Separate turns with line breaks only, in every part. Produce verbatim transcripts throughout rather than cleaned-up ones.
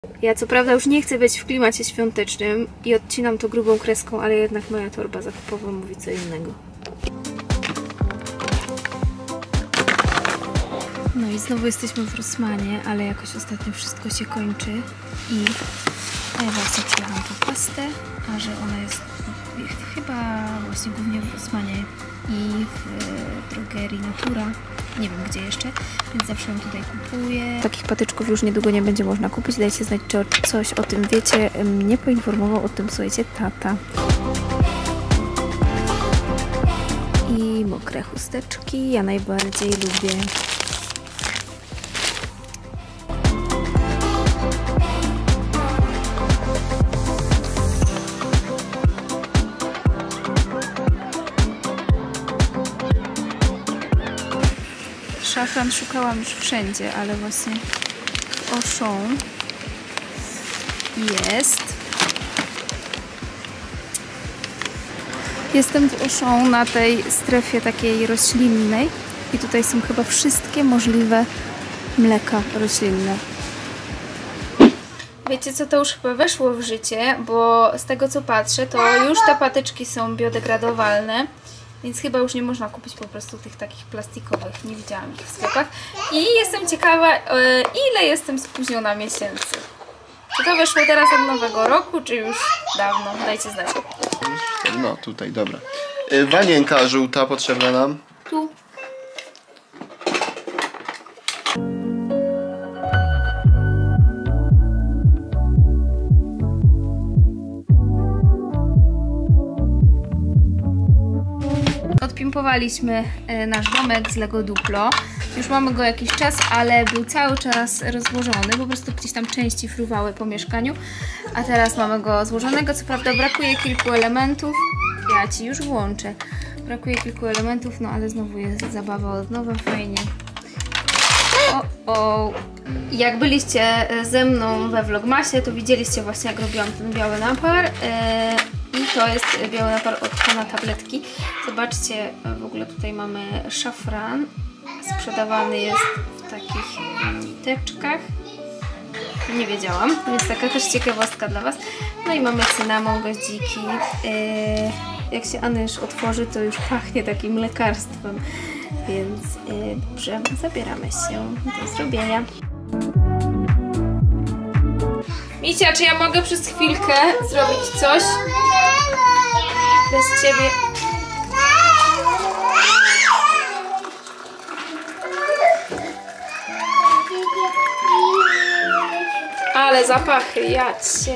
Ja co prawda już nie chcę być w klimacie świątecznym i odcinam to grubą kreską, ale jednak moja torba zakupowa mówi co innego. No i znowu jesteśmy w Rossmanie, ale jakoś ostatnio wszystko się kończy i ja właśnie przyjechałam po pastę, a że ona jest chyba właśnie głównie w Rossmanie i w drogerii Natura, nie wiem gdzie jeszcze, więc zawsze ją tutaj kupuję. Takich patyczków już niedługo nie będzie można kupić, dajcie znać, czy coś o tym wiecie. Mnie poinformował o tym, słuchajcie, tata. I mokre chusteczki, ja najbardziej lubię. Szafran szukałam już wszędzie, ale właśnie w Auchan jest. Jestem w Auchan na tej strefie takiej roślinnej i tutaj są chyba wszystkie możliwe mleka roślinne. Wiecie co, to już chyba weszło w życie, bo z tego co patrzę, to już te patyczki są biodegradowalne. Więc chyba już nie można kupić po prostu tych takich plastikowych. Nie widziałam ich w sklepach. I jestem ciekawa, ile jestem spóźniona miesięcy. Czy to wyszło teraz od nowego roku, czy już dawno? Dajcie znać.
No tutaj, dobra. Wanienka żółta potrzebna nam.
Tu. Odpimpowaliśmy nasz domek z Lego Duplo. Już mamy go jakiś czas, ale był cały czas rozłożony. Po prostu gdzieś tam części fruwały po mieszkaniu. A teraz mamy go złożonego. Co prawda brakuje kilku elementów. Ja Ci już włączę. Brakuje kilku elementów, no ale znowu jest zabawa od nowa. Fajnie. O, o. Jak byliście ze mną we vlogmasie, to widzieliście właśnie, jak robiłam ten biały napar. I to jest biały napar od Pana Tabletki. Zobaczcie, w ogóle tutaj mamy szafran. Sprzedawany jest w takich teczkach. Nie wiedziałam, więc taka też ciekawostka dla Was. No i mamy cynamon, goździki. Jak się Anysz otworzy, to już pachnie takim lekarstwem. Więc dobrze, zabieramy się do zrobienia. Micia, czy ja mogę przez chwilkę zrobić coś? Bez Ciebie. Ale zapachy, jadźcie.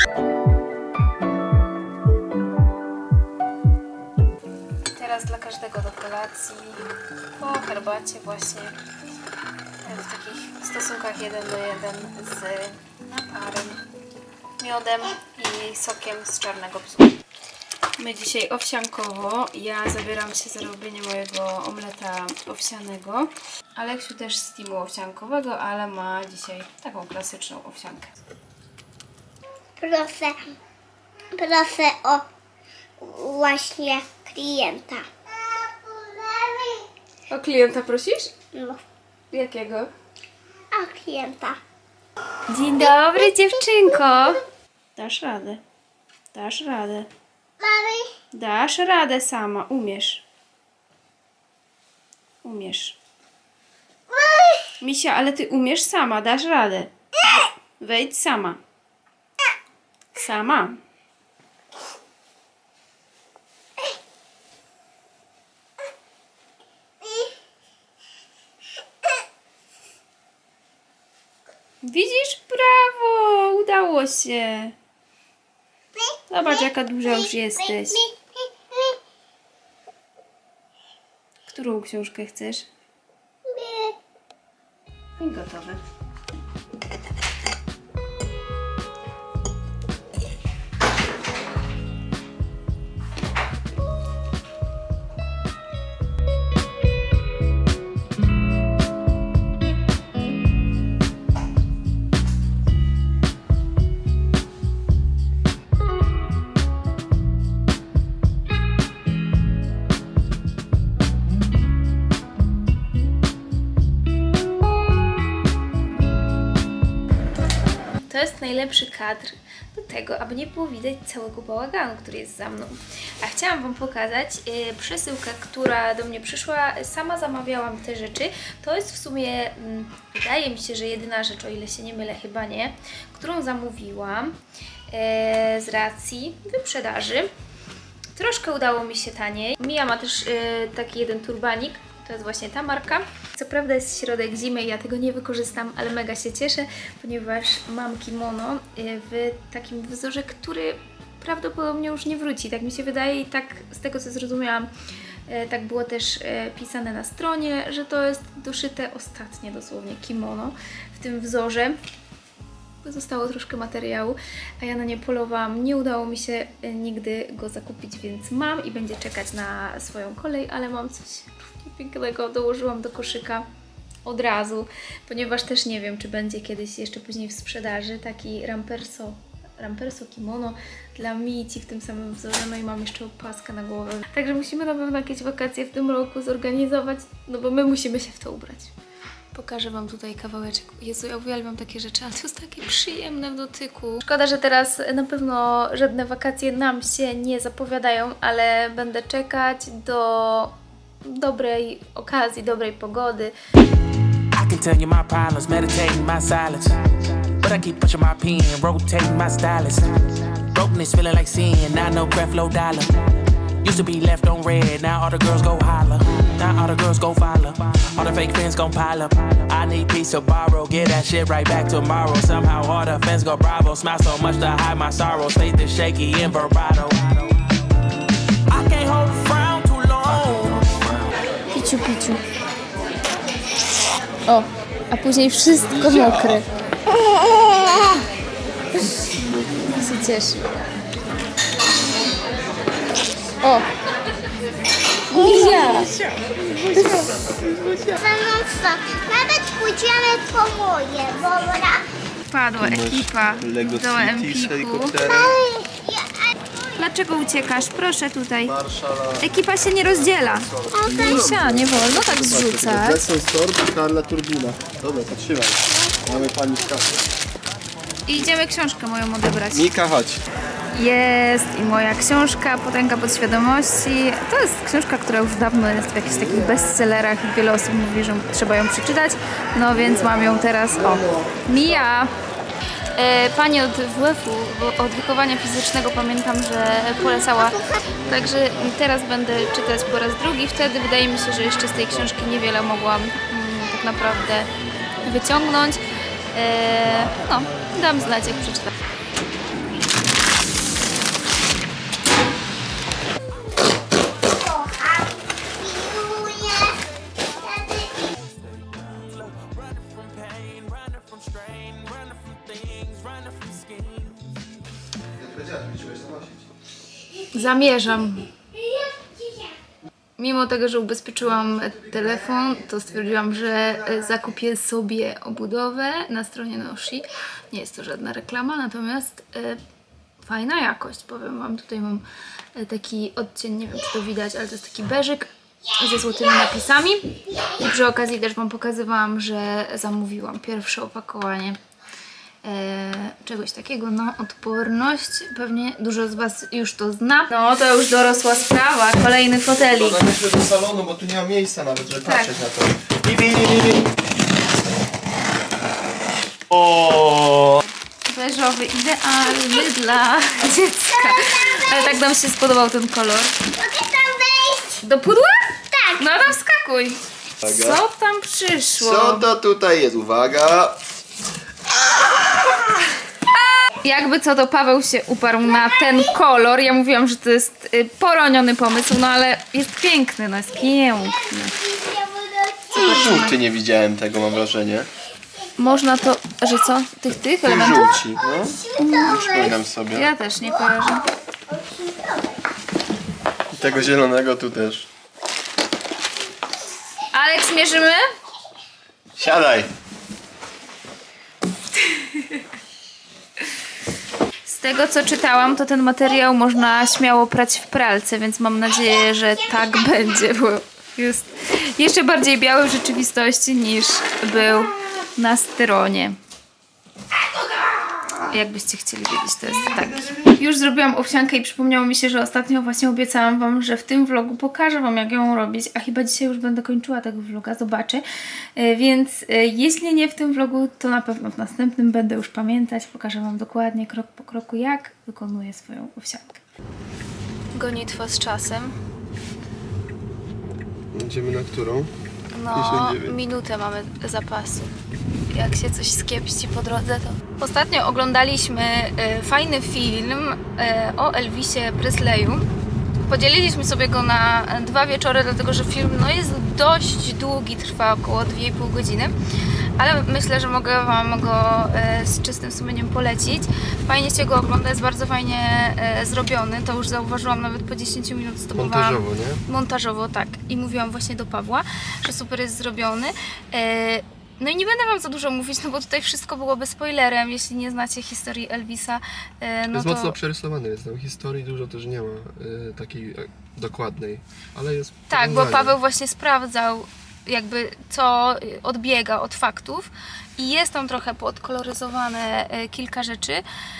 Teraz dla każdego do kolacji, po herbacie właśnie, w takich stosunkach jeden do jeden z naparem, miodem i sokiem z czarnego psu. My dzisiaj owsiankowo. Ja zabieram się za robienie mojego omleta owsianego. Aleksiu też z teamu owsiankowego, ale ma dzisiaj taką klasyczną owsiankę.
Proszę, proszę o właśnie klienta.
O klienta prosisz?
No,
Jakiego?
o klienta.
Dzień dobry, dziewczynko. Dasz radę. Dasz radę.
Mamy?
Dasz radę sama. Umiesz. Umiesz. Misia, ale ty umiesz sama. Dasz radę. Wejdź sama. Sama. Widzisz? Brawo! Udało się. Zobacz, jaka duża już jesteś. Którą książkę chcesz? I gotowe. jak najlepszy kadr do tego, aby nie było widać całego bałaganu, który jest za mną. A chciałam Wam pokazać yy, przesyłkę, która do mnie przyszła. Sama zamawiałam te rzeczy. To jest w sumie, yy, wydaje mi się, że jedyna rzecz, o ile się nie mylę, chyba nie, którą zamówiłam yy, z racji wyprzedaży. Troszkę udało mi się taniej. Mia ma też yy, taki jeden turbanik. To jest właśnie ta marka. Co prawda jest środek zimy i ja tego nie wykorzystam, ale mega się cieszę, ponieważ mam kimono w takim wzorze, który prawdopodobnie już nie wróci. Tak mi się wydaje i tak z tego co zrozumiałam, tak było też pisane na stronie, że to jest doszyte ostatnie dosłownie kimono w tym wzorze. Zostało troszkę materiału, a ja na nie polowałam. Nie udało mi się nigdy go zakupić, więc mam i będzie czekać na swoją kolej, ale mam coś pięknego. Dołożyłam do koszyka od razu, ponieważ też nie wiem, czy będzie kiedyś jeszcze później w sprzedaży taki ramperso, ramperso kimono dla Mici w tym samym wzorze, no i mam jeszcze opaskę na głowę. Także musimy na pewno jakieś wakacje w tym roku zorganizować, no bo my musimy się w to ubrać. Pokażę Wam tutaj kawałeczek. Jezu, ja uwielbiam takie rzeczy, ale to jest takie przyjemne w dotyku. Szkoda, że teraz na pewno żadne wakacje nam się nie zapowiadają, ale będę czekać do dobrej okazji, dobrej pogody.
I can tell you my problems, meditating my silence. But I keep pushing my pen, rotating my stylus. Brokenness feeling like sin, now no breath, low dollar. Used to be left on red, now all the girls go holler. Now all the girls go follow. All the fake fans gon' pile up. I need peace to borrow, get that shit right back tomorrow. Somehow all the fans go bravo. Smile so much to hide my sorrows. Faith is shaky in vibrato. I can't hold a frown too long.
Piciu, piciu. O, a później wszystko mokre. się cieszy. O! Misia!
Nawet pójdziemy po moje, dobra?
Wpadła ekipa
Lego
do
City z
Empiku.
helikopterem.
Dlaczego uciekasz? Proszę tutaj.
Marszala.
Ekipa się nie rozdziela. Misia, nie wolno tak zrzucać.
Jackson Storm, Karla Turbina. Dobra, to trzymaj. Mamy pani z kasy.
I idziemy książkę moją odebrać.
Mika, chodź.
Jest i moja książka Potęga Podświadomości. To jest książka, która już dawno jest w jakichś takich bestsellerach i wiele osób mówi, że trzeba ją przeczytać. No więc mam ją teraz. O, Mia! E, pani od W F-u, od wychowania fizycznego, pamiętam, że polecała. Także teraz będę czytać po raz drugi. Wtedy wydaje mi się, że jeszcze z tej książki niewiele mogłam mm, tak naprawdę wyciągnąć. E, no, dam znać, jak przeczytam. Zamierzam. Mimo tego, że ubezpieczyłam telefon, to stwierdziłam, że zakupię sobie obudowę na stronie Noshi. Nie jest to żadna reklama, natomiast e, fajna jakość. Powiem wam, tutaj mam taki odcień, nie wiem czy to widać, ale to jest taki beżyk ze złotymi napisami. I przy okazji też wam pokazywałam, że zamówiłam pierwsze opakowanie E, czegoś takiego, no odporność, pewnie dużo z was już to zna. No to już dorosła sprawa, kolejny fotelik.
Chodźmy do salonu, bo tu nie ma miejsca nawet, żeby
Tak.
patrzeć na to. Bibi, bibi, bibi. O.
Beżowy, idealny dla dziecka. Ale tak nam się spodobał ten kolor.
Mogę tam wejść?
Do pudła?
Tak.
No to wskakuj. Co tam przyszło?
Co to tutaj jest? Uwaga.
Jakby co, to Paweł się uparł na ten kolor. Ja mówiłam, że to jest y, poroniony pomysł, no ale jest piękny, no jest piękny.
Żółty, nie widziałem tego, mam wrażenie.
Można to, że co? Tych, tych elementów?
Żółci, no. Przypominam sobie.
Ja też nie kojarzę.
I tego zielonego tu też.
Aleks, mierzymy?
Siadaj.
Z tego co czytałam, to ten materiał można śmiało prać w pralce, więc mam nadzieję, że tak będzie, bo jest jeszcze bardziej biały w rzeczywistości niż był na stronie. Jakbyście chcieli wiedzieć, to jest taki. Już zrobiłam owsiankę i przypomniało mi się, że ostatnio właśnie obiecałam wam, że w tym vlogu pokażę wam, jak ją robić, a chyba dzisiaj już będę kończyła tego vloga, zobaczę. Więc jeśli nie w tym vlogu, to na pewno w następnym będę już pamiętać. Pokażę wam dokładnie, krok po kroku, jak wykonuję swoją owsiankę. Gonitwa z czasem.
Idziemy na którą?
No, minutę mamy zapasu. Jak się coś skiepści po drodze, to... Ostatnio oglądaliśmy y, fajny film y, o Elvisie Presleyu. Podzieliliśmy sobie go na dwa wieczory, dlatego że film no, jest dość długi, trwa około dwie i pół godziny. Ale myślę, że mogę wam go y, z czystym sumieniem polecić. Fajnie się go ogląda, jest bardzo fajnie y, zrobiony. To już zauważyłam nawet po dziesięciu minut stopowałam.
Montażowo, nie?
Montażowo, tak. I mówiłam właśnie do Pawła, że super jest zrobiony. Y, No i nie będę wam za dużo mówić, no bo tutaj wszystko byłoby spoilerem, jeśli nie znacie historii Elvisa. No
jest
to...
mocno przerysowany, jest tam historii dużo też nie ma y, takiej y, dokładnej, ale jest...
Tak, bo Paweł właśnie sprawdzał jakby co odbiega od faktów i jest tam trochę podkoloryzowane y, kilka rzeczy.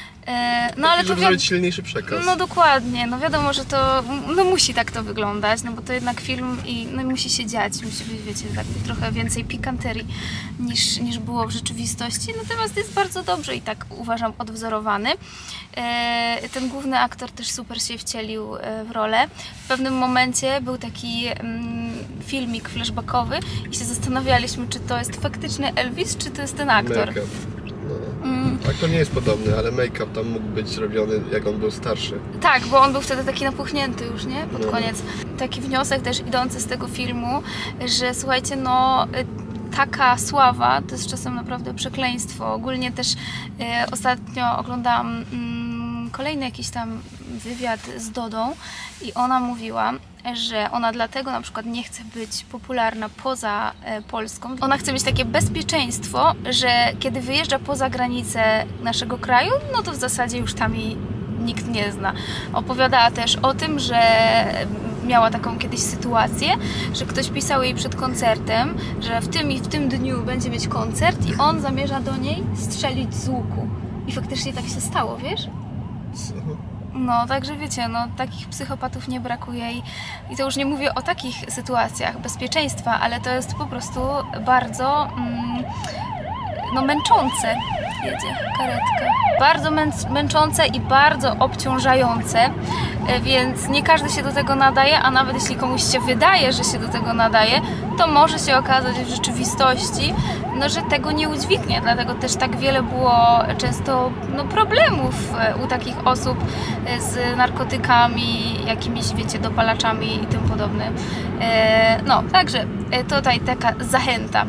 No ale
żeby zrobić silniejszy przekaz.
No dokładnie, no wiadomo, że to no musi tak to wyglądać, no bo to jednak film i no musi się dziać, musi być, wiecie, tak trochę więcej pikanterii niż, niż było w rzeczywistości, natomiast jest bardzo dobrze i tak uważam odwzorowany. E, ten główny aktor też super się wcielił w rolę. W pewnym momencie był taki mm, filmik flashbackowy i się zastanawialiśmy, czy to jest faktyczny Elvis, czy to jest ten aktor.
Make-up. Tak, to nie jest podobny, ale make-up tam mógł być robiony, jak on był starszy.
Tak, bo on był wtedy taki napuchnięty już, nie? Pod
no.
koniec. Taki wniosek też idący z tego filmu, że słuchajcie, no taka sława to jest czasem naprawdę przekleństwo. Ogólnie też e, ostatnio oglądałam mm, kolejny jakiś tam wywiad z Dodą i ona mówiła, że ona dlatego na przykład nie chce być popularna poza e, Polską. Ona chce mieć takie bezpieczeństwo, że kiedy wyjeżdża poza granicę naszego kraju, no to w zasadzie już tam jej nikt nie zna. Opowiadała też o tym, że miała taką kiedyś sytuację, że ktoś pisał jej przed koncertem, że w tym i w tym dniu będzie mieć koncert i on zamierza do niej strzelić z łuku. I faktycznie tak się stało, wiesz? No, także wiecie, no takich psychopatów nie brakuje i, i to już nie mówię o takich sytuacjach bezpieczeństwa, ale to jest po prostu bardzo mm, no męczące. Jedzie karetka. Bardzo mę męczące i bardzo obciążające, więc nie każdy się do tego nadaje, a nawet jeśli komuś się wydaje, że się do tego nadaje, to może się okazać w rzeczywistości, no, że tego nie udźwignie, dlatego też tak wiele było często no, problemów u takich osób z narkotykami, jakimiś, wiecie, dopalaczami i tym podobnym. No, także tutaj taka zachęta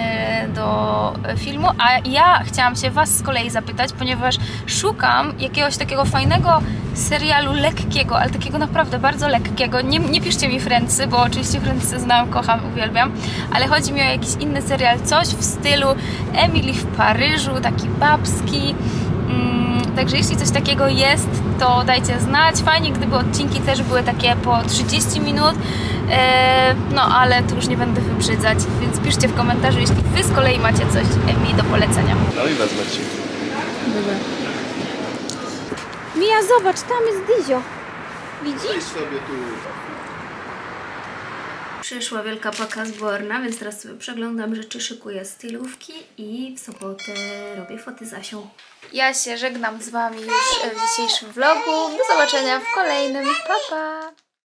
do filmu, a ja chciałam się was z kolei zapytać, ponieważ szukam jakiegoś takiego fajnego serialu lekkiego, ale takiego naprawdę bardzo lekkiego. Nie, nie piszcie mi Friendsy, bo oczywiście Friendsy znam, kocham, uwielbiam, ale chodzi mi o jakiś inny serial, coś w stylu Emily w Paryżu, taki babski. Mm, także jeśli coś takiego jest, to dajcie znać. Fajnie, gdyby odcinki też były takie po trzydzieści minut, eee, no ale tu już nie będę wybrzydzać, więc piszcie w komentarzu, jeśli wy z kolei macie coś mi do polecenia.
No i wezmę ci.
Dobra. Mija, zobacz, tam jest Dizio. Widzisz?
sobie tu.
Przyszła wielka paka zborna, więc teraz sobie przeglądam rzeczy, szykuję stylówki i w sobotę robię foty z Asią. Ja się żegnam z wami już w dzisiejszym vlogu. Do zobaczenia w kolejnym. Pa, pa!